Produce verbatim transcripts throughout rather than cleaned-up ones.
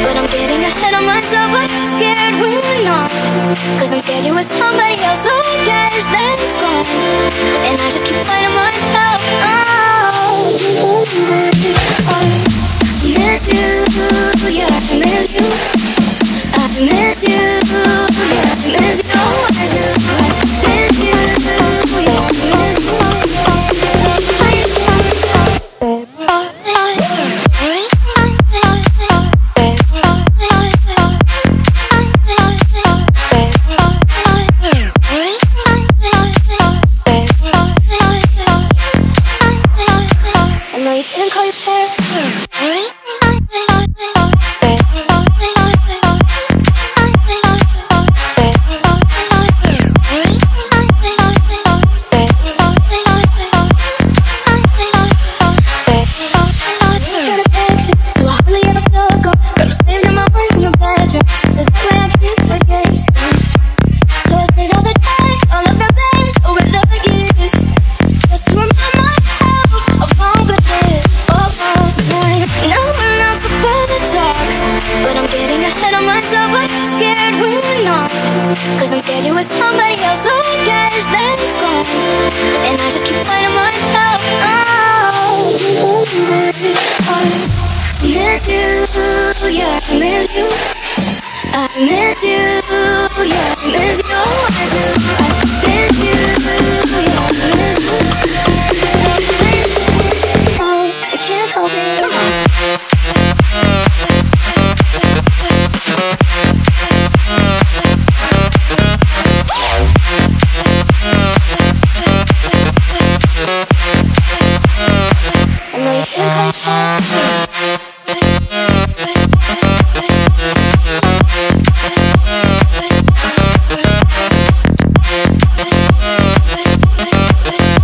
but I'm getting ahead of myself. I'm scared when we're not, cause I'm scared you're with somebody else. So I guess that it's gone, and I just keep fighting myself. Oh, I miss you, yeah, I miss you. I miss you, yeah, I miss you. I do, I miss you, yeah, I miss you. Cause I'm scared you're with somebody else. So I guess that it's gone, and I just keep fighting myself. Oh, I miss you, yeah, I miss you. I miss you, yeah, I miss you. I do, I miss you, yeah, I miss you. Oh, I can't help it.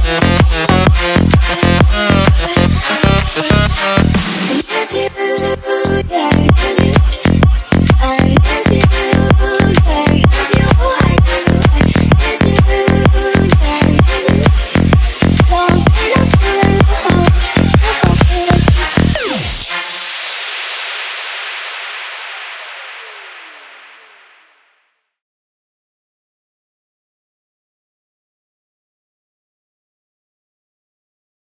I miss you.